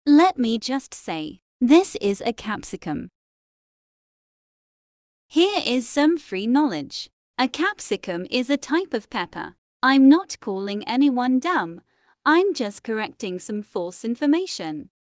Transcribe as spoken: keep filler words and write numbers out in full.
Let me just say, this is a capsicum. Here is some free knowledge. A capsicum is a type of pepper. I'm not calling anyone dumb. I'm just correcting some false information.